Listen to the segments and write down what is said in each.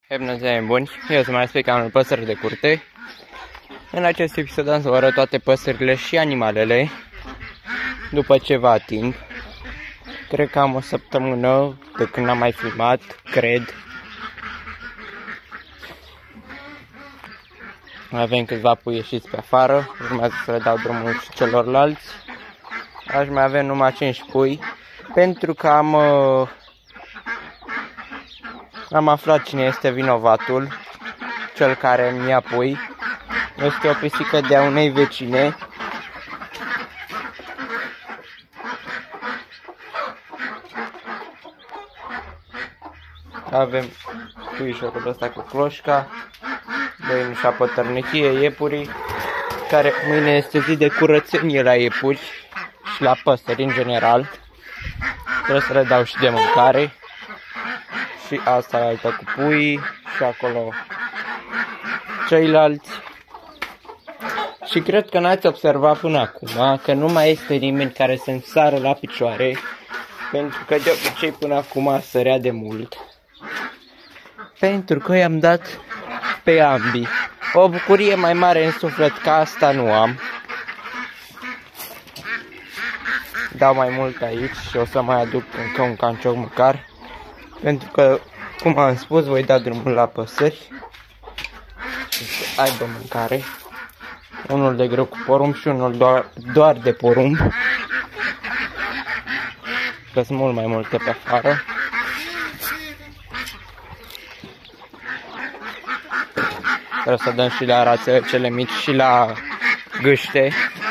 Bună ziua, buni! Eu sunt mai canalul Păsări de Curte. În acest episod am să vă arăt toate păsările și animalele după ceva timp. Cred că am o săptămână de când am mai filmat, cred. Avem câțiva pui ieșiți pe afară, urmează să le dau drumul și celorlalți. Aș mai avea numai 5 pui, pentru că am aflat cine este vinovatul, cel care îmi ia pui. Este o pisică de-a unei vecine. Avem puișorul ăsta cu cloșca, băinușa pătărnichie, iepurii, care mâine este zi de curățenie la iepuri și la păsări în general. Trebuie să le dau și de mâncare. Și asta la altă cu puii și acolo ceilalți. Și cred că n-ați observat până acum că nu mai este nimeni care să-mi sară la picioare, pentru că de obicei până acum sărea de mult. Pentru că i-am dat pe ambii. O bucurie mai mare în suflet ca asta nu am. Dau mai mult aici și o să mai aduc încă un cancioc măcar. Pentru că, cum am spus, voi da drumul la păsări și să aibă mâncare. Unul de grâu cu porumb și unul doar de porumb. Că sunt mult mai multe pe afară. Trebuie să dăm și la rațele cele mici și la gâște.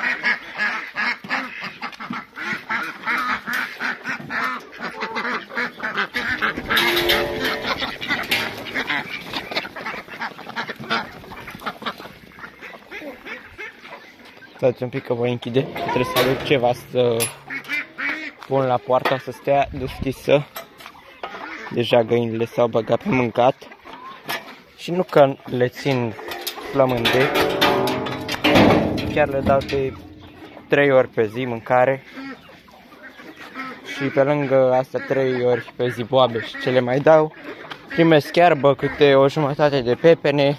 Stați un pic că voi închide, trebuie să aduc ceva să pun la poarta să stea deschisă. Deja găinile s-au băgat pe mâncat. Și nu că le țin flămânde, chiar le dau de 3 ori pe zi mâncare. Și pe lângă astea 3 ori pe zi boabe și ce le mai dau, primesc iarbă, câte o jumătate de pepene,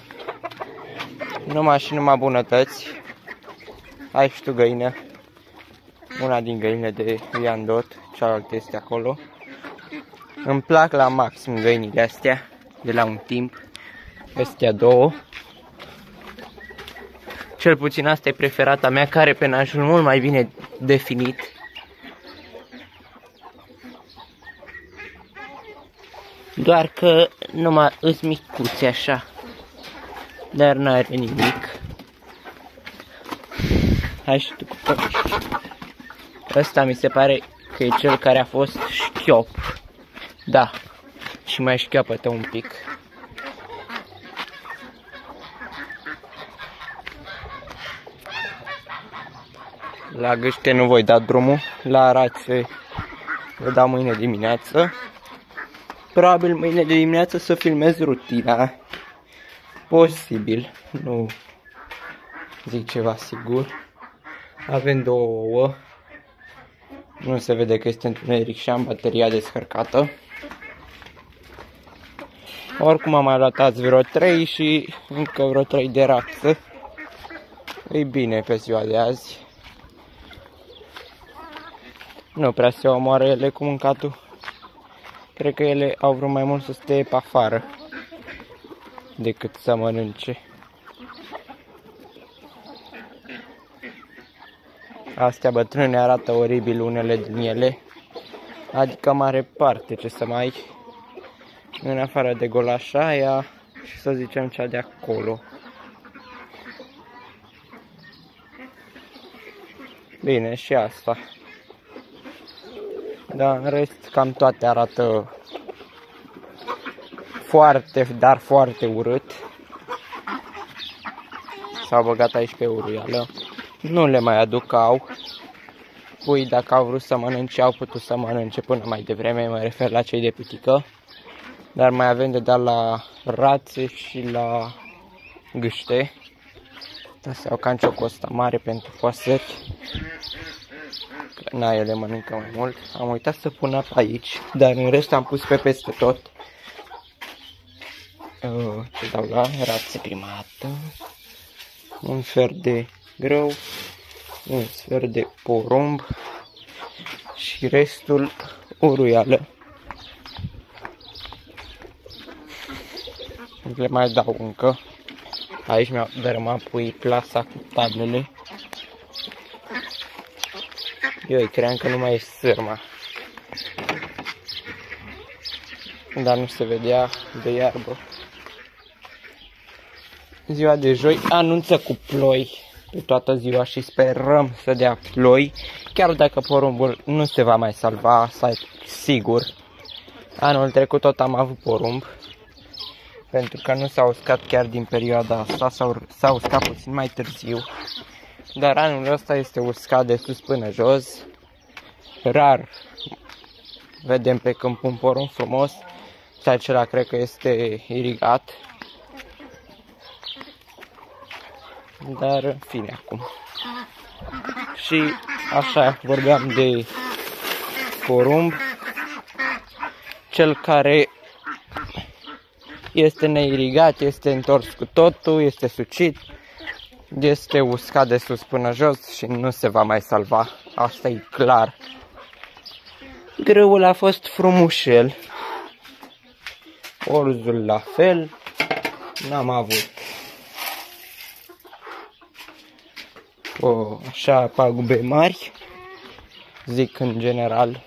numai bunătăți. Ai și tu găină, una din găinile de Iandot, cealaltă este acolo. Îmi plac la maxim găinile astea, de la un timp, astea două. Cel puțin asta e preferata mea, care are penajul mult mai bine definit. Doar că numai îs micuți așa, dar n-are nimic. Hai și tu cu păriș. Ăsta mi se pare că e cel care a fost șchiop. Da, și mai șchiopătă un pic. La gâște nu voi da drumul, la rațe le dau mâine dimineață. Probabil mâine de dimineață să filmez rutina. Posibil, nu zic ceva sigur. Avem 2 ouă. Nu se vede că este întuneric și am bateria descărcată. Oricum am mai luat azi vreo 3 și încă vreo 3 de rață. E bine pe ziua de azi. Nu prea se omoară ele cu mâncatul. Cred că ele au vrut mai mult să stea pe afară decât să mănânce. Astea bătrâne arată oribil unele din ele. Adică mare parte, ce să mai, în afară de golașa aia și să zicem cea de acolo. Bine, și asta. Dar în rest cam toate arată foarte, dar foarte urât. S-au băgat aici pe uruială. Nu le mai aduc, au. Pui, dacă au vrut să mănânce, au putut să mănânce până mai devreme, mă refer la cei de pitică. Dar mai avem de dat la rațe și la gâște. Asta au canciocul ăsta mare pentru păsări. Că na, ele mănâncă mai mult. Am uitat să pun apă aici, dar în rest am pus pe peste tot. ce dau la rațe prima dată. Un sfert de grâu, un sfert de porumb și restul uruială. Le mai dau încă. Aici mi-au dărâmat pui plasa cu tablele. Eu îi cream că nu mai e sârma. Dar nu se vedea de iarbă. Ziua de joi anunță cu ploi pe toată ziua și sperăm să dea ploi. Chiar dacă porumbul nu se va mai salva, asta e sigur. Anul trecut tot am avut porumb. Pentru că nu s-a uscat chiar din perioada asta, s-a uscat puțin mai târziu. Dar anul ăsta este uscat de sus până jos. Rar vedem pe câmp un porumb frumos. Și acela cred că este irigat. Dar în fine acum. Și așa vorbeam de porumb. Cel care este neirigat, este întors cu totul, este sucit, este uscat de sus până jos și nu se va mai salva. Asta e clar. Grâul a fost frumușel. Orzul la fel. N-am avut așa pagube mari, zic în general.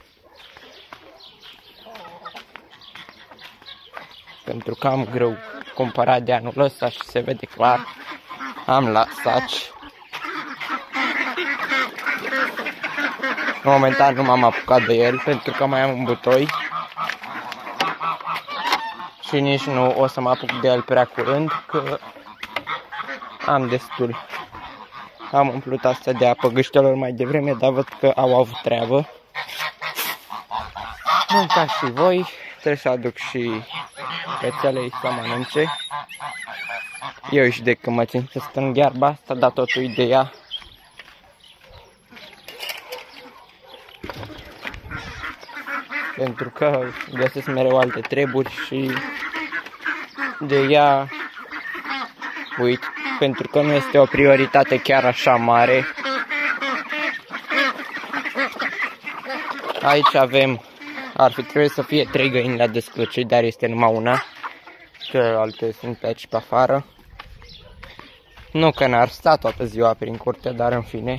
Pentru că am grâu cumpărat de anul ăsta și se vede clar. Am la saci. Momentan nu m-am apucat de el pentru că mai am un butoi. Și nici nu o să mă apuc de el prea curând, că am destul. Am umplut asta de apă gâștelor mai devreme, dar văd că au avut treabă. Nu ca și voi, trebuie să aduc și rețelei să mănânce. Eu și de când mă țin să strâng iarba asta, dar totul ideea. Pentru că găsesc mereu alte treburi și de ea uit, pentru că nu este o prioritate chiar așa mare. Aici avem, ar fi trebuit să fie 3 găini la desclăcit, dar este numai una. Celelalte sunt pe aici pe afară. Nu că n-ar sta toată ziua prin curte, dar în fine.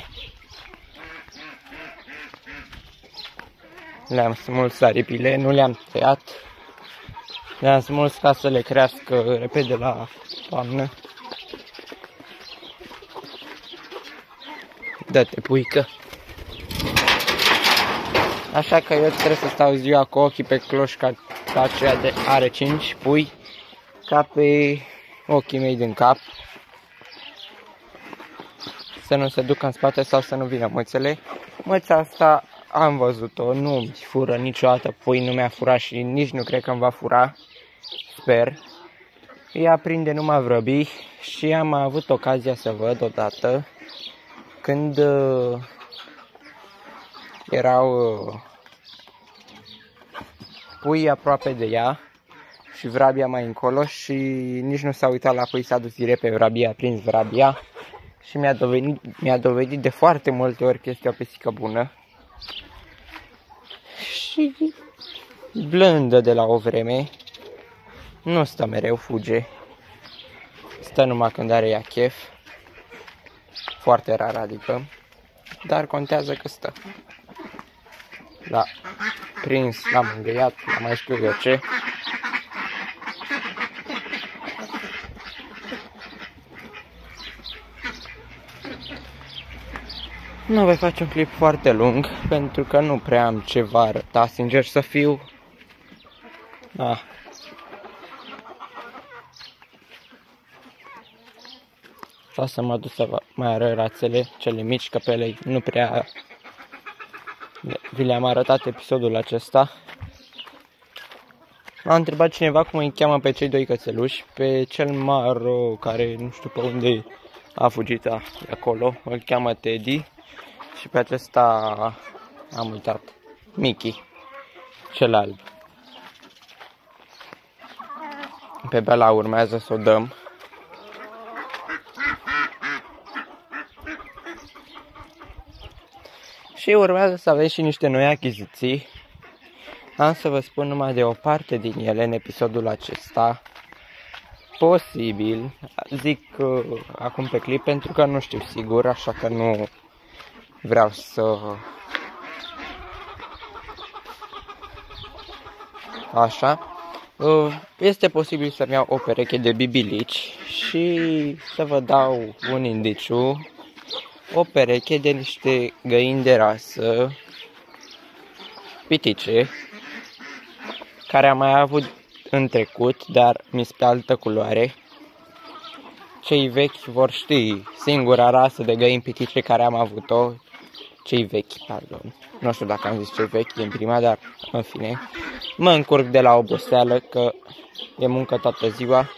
Le-am smuls aripile, nu le-am tăiat. Le-am smuls ca să le crească repede la toamnă. Dă-te, puică! Așa că eu trebuie să stau ziua cu ochii pe cloșca aceea de are 5 pui, ca pe ochii mei din cap. Să nu se ducă în spate sau să nu vină mățele. Măța asta am văzut-o, nu-mi fură niciodată pui, nu mi-a furat și nici nu cred că îmi va fura, sper. Ea prinde numai vrăbii și am avut ocazia să văd odată când erau pui aproape de ea și vrabia mai încolo și nici nu s-a uitat la pui, s-a dus direct pe vrabia, a prins vrabia și mi-a dovedit de foarte multe ori că este o pisică bună și blândă de la o vreme, nu stă mereu, fuge, stă numai când are ea chef, foarte rar adică, dar contează că stă. L-a prins, l-a mângâiat, l-a mai știu eu ce. Nu voi face un clip foarte lung, pentru că nu prea am ce vă arăta, sincer să fiu. Vreau să mă duc să mai arăt rațele, cele mici, că pe ele nu prea vi le-am arătat episodul acesta. M-a întrebat cineva cum îi cheamă pe cei 2 cățeluși, pe cel maro care nu știu pe unde a fugit de acolo, îl cheamă Teddy și pe acesta am uitat, Mickey, cel alb. Pe Bela urmează să o dăm. Și urmează să avem și niște noi achiziții. Am să vă spun numai de o parte din ele în episodul acesta. Posibil, zic acum pe clip pentru că nu știu sigur, așa că nu vreau să... Așa. Este posibil să-mi iau o pereche de bibilici și să vă dau un indiciu. O pereche de niște găini de rasă pitice, care am mai avut în trecut, dar mi-s pe altă culoare. Cei vechi vor ști singura rasă de găini pitice care am avut-o. Cei vechi, pardon. Nu știu dacă am zis cei vechi din prima, dar în fine. Mă încurc de la oboseală că e muncă toată ziua.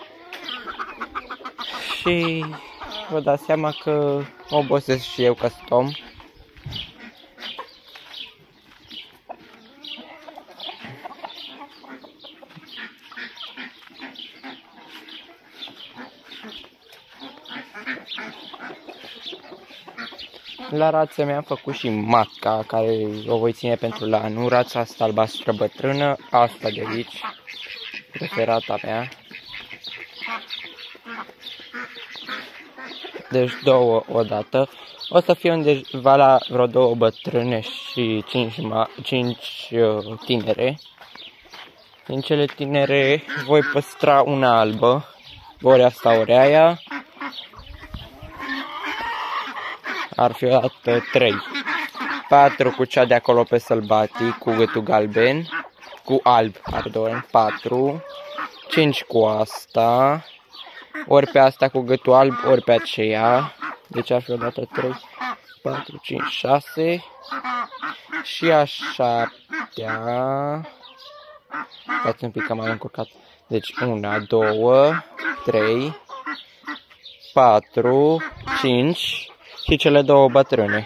Și vă dați seama că obosesc și eu că sunt om. La rață mi-am făcut și matca, care o voi ține pentru la anul. Rața asta albastră bătrână, asta de aici, preferata mea. Deci două odată. O să fie undeva la vreo 2 bătrâne și 5 tinere. Din cele tinere voi păstra una albă, ori asta, ori aia. Ar fi o dată 3. 4 cu cea de acolo pe sălbatic, cu gâtul galben, cu alb, pardon, 4. 5 cu asta, ori pe asta cu gâtul alb, ori pe aceea. Deci ar fi o dată 3, 4, 5, 6. Și a 7-a. Stați un pic că m-am încurcat. Deci 1, 2, 3, 4, 5 și cele 2 bătrâne.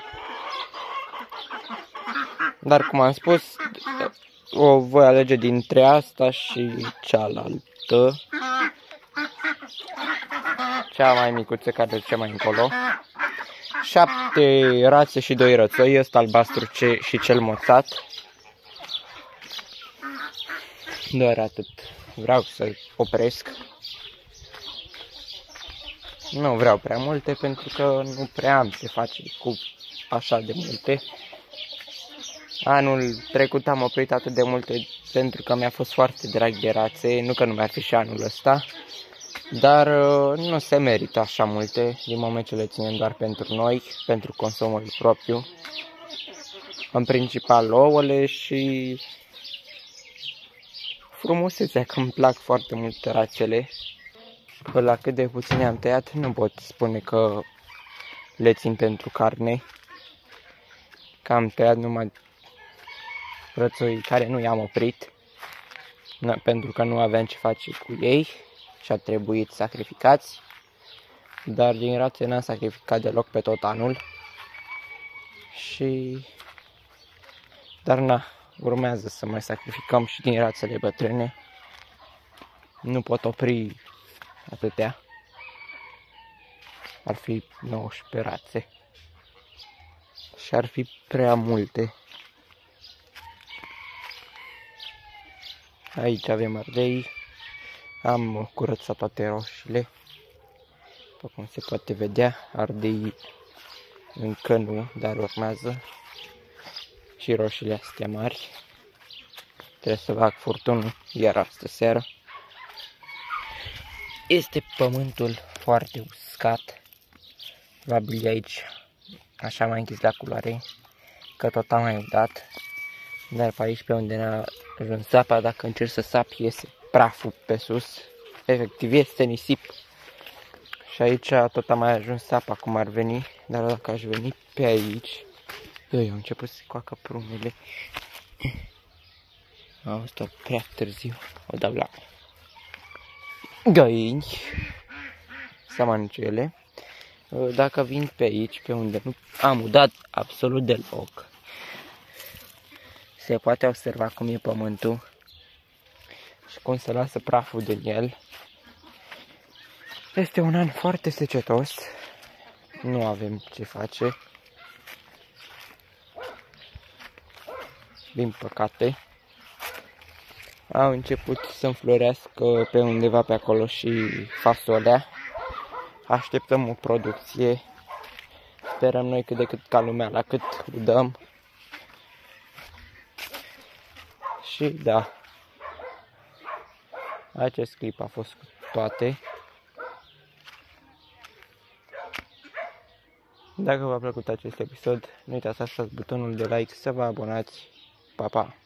Dar cum am spus, o voi alege dintre asta și cealaltă. Cea mai micuță care duce mai încolo. 7 rațe și 2 rățoi, ăsta albastru și cel moțat. Doar atât. Vreau să opresc. Nu vreau prea multe pentru că nu prea am ce face cu așa de multe. Anul trecut am oprit atât de multe pentru că mi-a fost foarte drag de rațe. Nu că nu mi-ar fi și anul ăsta. Dar nu se merită așa multe din moment ce le ținem doar pentru noi, pentru consumul propriu. În principal ouăle și frumusețea, că îmi plac foarte mult rațele. Până la cât de puține am tăiat, nu pot spune că le țin pentru carne. Că am tăiat numai rățoi care nu i-am oprit, pentru că nu aveam ce face cu ei și a trebuit sacrificați. Dar din rațe n-am sacrificat deloc pe tot anul. Dar na, urmează să mai sacrificăm și din rațele bătrâne. Nu pot opri atâtea. Ar fi 19 rațe. Și ar fi prea multe. Aici avem ardei. Am curățat toate roșiile. După cum se poate vedea, ardei încă nu, dar urmează. Și roșiile astea mari. Trebuie să fac furtunul iar astă seară. Este pământul foarte uscat. Probabil aici așa m-a închis la culoare, că tot am mai udat. Dar pe aici, pe unde n-a ajuns apa, dacă încerc să sap, iese praful pe sus. Efectiv, este nisip. Și aici tot am mai ajuns apa cum ar veni. Dar dacă aș veni pe aici, eu am început să coacă prunele. Am stat prea târziu. O dau la găini să mănânce ele. Dacă vin pe aici, pe unde nu am udat absolut deloc, se poate observa cum e pământul. și cum se lasă praful din el. Este un an foarte secetos, nu avem ce face, din păcate. Au început să înflorească pe undeva pe acolo și fasolea. Așteptăm o producție. Sperăm noi cât de cât ca lumea la cât dăm. Și da, acest clip a fost cu toate. Dacă v-a plăcut acest episod, nu uitați să apăsați butonul de like, să vă abonați. Pa, pa!